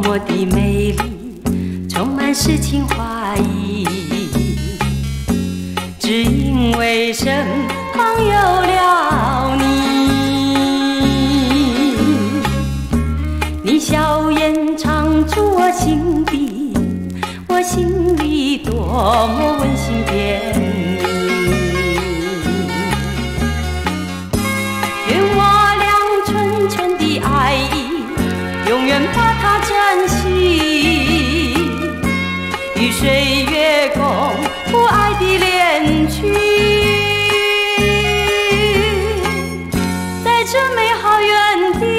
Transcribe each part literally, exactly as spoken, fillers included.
么的美丽，充满诗情画意。只因为身旁有了你，你笑颜常驻我心底，我心里多么温馨甜蜜。愿我俩纯纯的爱意，永远把它珍惜，与岁月共赴爱的恋曲。在这美好园地，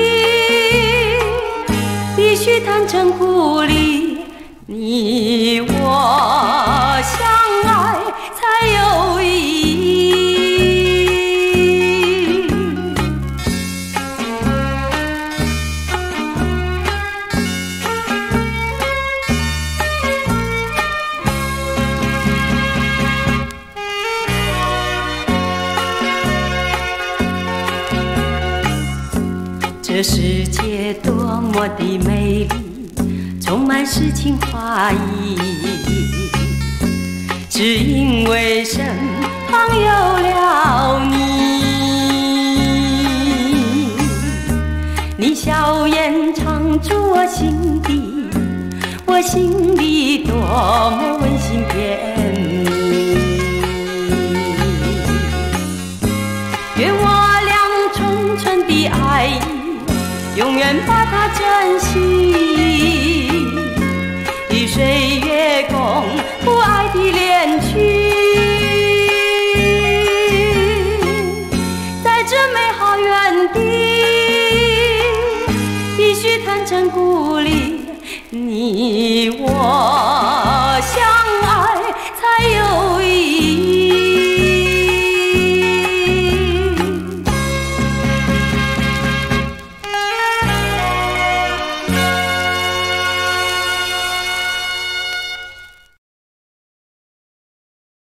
必须坦诚鼓励，你我相爱才有意义。这世界多么的美丽，充满诗情画意。只因为身旁有了你，你笑颜常驻我心底，我心里多么温馨甜蜜。愿我俩纯纯的爱意，永远把它珍惜，与岁月共赴爱的恋曲。在这美好园地，必须坦诚鼓励，你我